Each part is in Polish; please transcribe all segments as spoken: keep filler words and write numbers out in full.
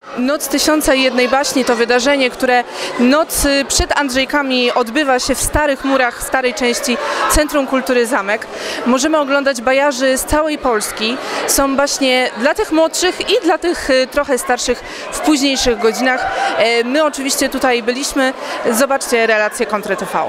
Noc Tysiąca i Jednej Baśni to wydarzenie, które noc przed Andrzejkami odbywa się w starych murach starej części Centrum Kultury Zamek. Możemy oglądać bajarzy z całej Polski. Są baśnie dla tych młodszych i dla tych trochę starszych w późniejszych godzinach. My oczywiście tutaj byliśmy. Zobaczcie relację Kontry T V.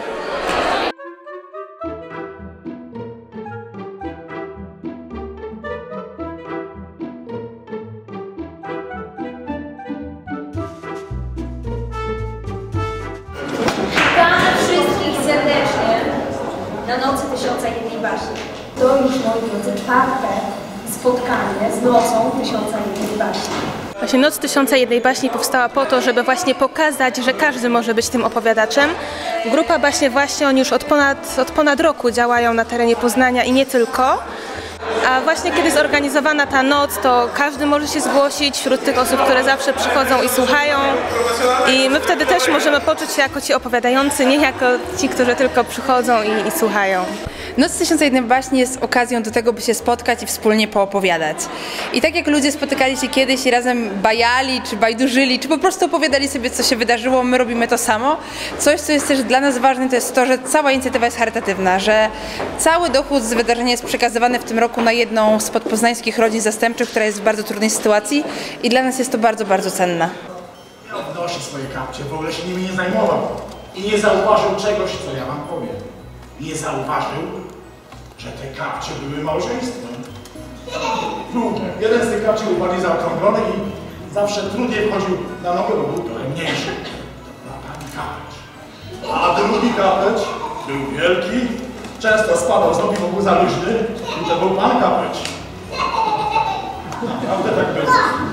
Na Nocy Tysiąca i Jednej Baśni. To już, moi drodzy, czwarte spotkanie z Nocą Tysiąca i Jednej Baśni. Właśnie Noc Tysiąca i Jednej Baśni powstała po to, żeby właśnie pokazać, że każdy może być tym opowiadaczem. Grupa Baśnie Właśnie, oni już od ponad, od ponad roku działają na terenie Poznania i nie tylko. A właśnie kiedy zorganizowana ta noc, to każdy może się zgłosić wśród tych osób, które zawsze przychodzą i słuchają. I my wtedy też możemy poczuć się jako ci opowiadający, nie jako ci, którzy tylko przychodzą i, i słuchają. Noc Tysiąca i Jednej Baśni jest okazją do tego, by się spotkać i wspólnie poopowiadać. I tak jak ludzie spotykali się kiedyś i razem bajali, czy bajdurzyli, czy po prostu opowiadali sobie, co się wydarzyło, my robimy to samo. Coś, co jest też dla nas ważne, to jest to, że cała inicjatywa jest charytatywna, że cały dochód z wydarzenia jest przekazywany w tym roku na jedną z podpoznańskich rodzin zastępczych, która jest w bardzo trudnej sytuacji i dla nas jest to bardzo, bardzo cenne. Odnosi swoje kapcie, w ogóle się nimi nie zajmował i nie zauważył czegoś, co ja wam powiem. Nie zauważył, że te kapcie były małżeństwem. Jeden z tych kapci był bardziej zaokrąglony i zawsze trudniej wchodził na nogę, bo był trochę mniejszy. To była pani kapeć. A drugi kapeć był wielki, często spadał z nogi, bo był za luźny i to był pan kapeć. Naprawdę tak było.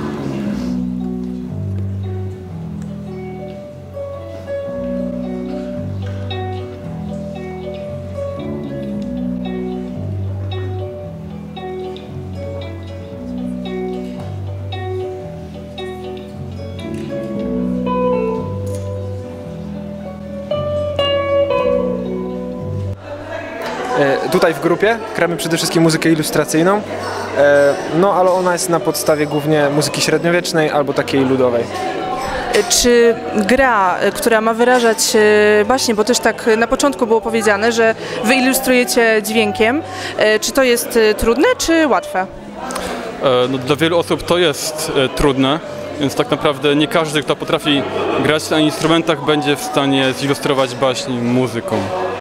Tutaj w grupie gramy przede wszystkim muzykę ilustracyjną, no ale ona jest na podstawie głównie muzyki średniowiecznej albo takiej ludowej. Czy gra, która ma wyrażać baśnie, bo też tak na początku było powiedziane, że wy ilustrujecie dźwiękiem, czy to jest trudne, czy łatwe? No, dla wielu osób to jest trudne, więc tak naprawdę nie każdy, kto potrafi grać na instrumentach, będzie w stanie zilustrować baśń muzyką.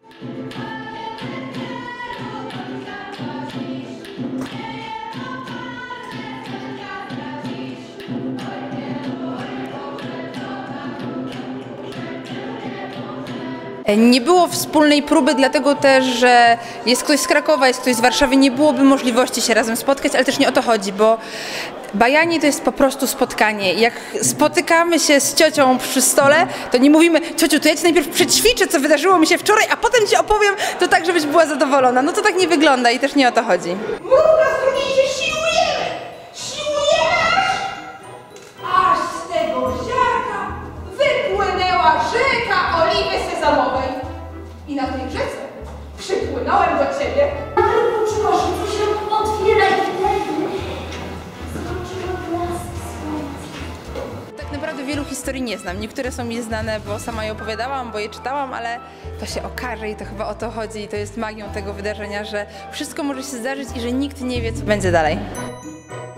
Nie było wspólnej próby, dlatego też, że jest ktoś z Krakowa, jest ktoś z Warszawy, nie byłoby możliwości się razem spotkać, ale też nie o to chodzi, bo bajanie to jest po prostu spotkanie. Jak spotykamy się z ciocią przy stole, to nie mówimy: ciociu, to ja ci najpierw przećwiczę, co wydarzyło mi się wczoraj, a potem ci opowiem to tak, żebyś była zadowolona. No to tak nie wygląda i też nie o to chodzi. Mrówka z drugiej się siłujemy! Siłujemy! Aż z tego ziarka wypłynęła rzeka oliwy sezamowej. I na tej rzece przypłynąłem do ciebie. Ale poczuła, że tu się otwiera i wtedy skoczyła blask słońca. Tak naprawdę wielu historii nie znam. Niektóre są mi znane, bo sama je opowiadałam, bo je czytałam, ale to się okaże i to chyba o to chodzi. I to jest magią tego wydarzenia, że wszystko może się zdarzyć i że nikt nie wie, co będzie dalej.